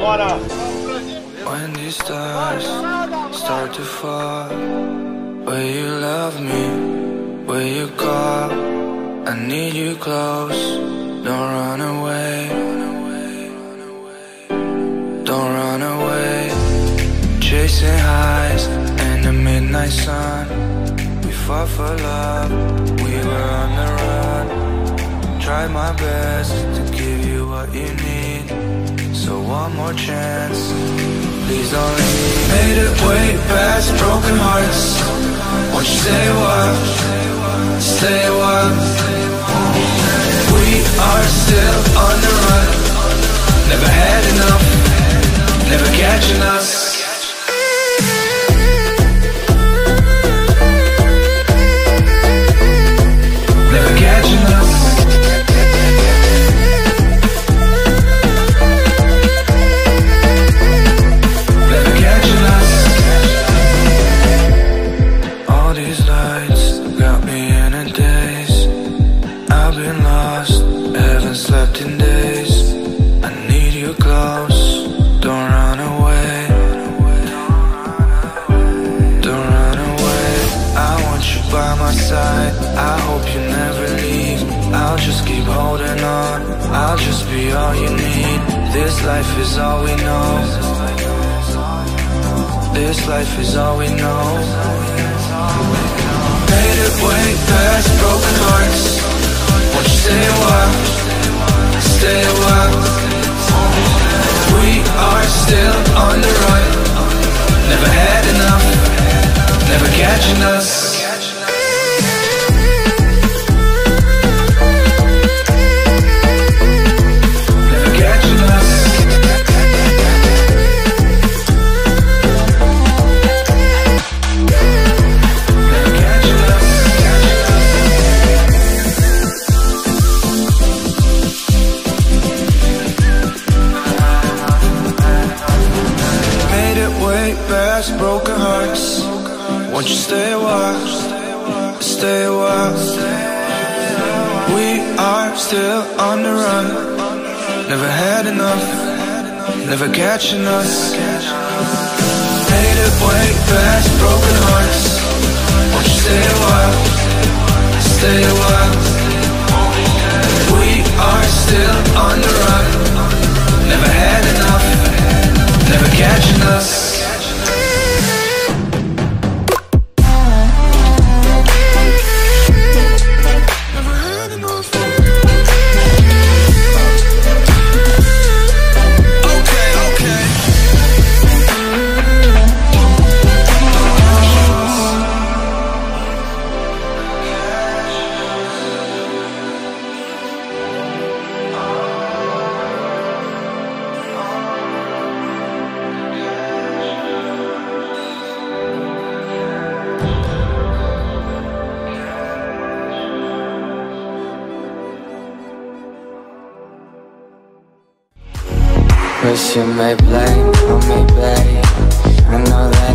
When these stars start to fall, will you love me? Will you call? I need you close. Don't run away. Don't run away. Chasing highs in the midnight sun. We fought for love, we were on the run. Tried my best to give you what you need, so one more chance, please don't leave. Made it way past broken hearts. Won't you stay a while, stay a while. We are still on the run. Never had enough, never catching us. Never catching us. Never catching us. All these lights got me in a daze. I've been lost, haven't slept in days. I need you close, don't run away. Don't run away. I want you by my side, I hope you never leave. I'll just keep holding on, I'll just be all you need. This life is all we know. This life is all we know. Made it way past broken hearts. Won't you stay a while, stay a while. We are still on the run. Never had enough, never catching us. Never catching us. Never catching us. Made it way past broken hearts. Won't you stay a while, stay a while. We are still on the run. Never had enough, never catching us. Made it way past broken hearts. Won't you stay a while, stay a while. We are still on the run. Never had enough, never catching us. Wish you may blame on me, babe. I know that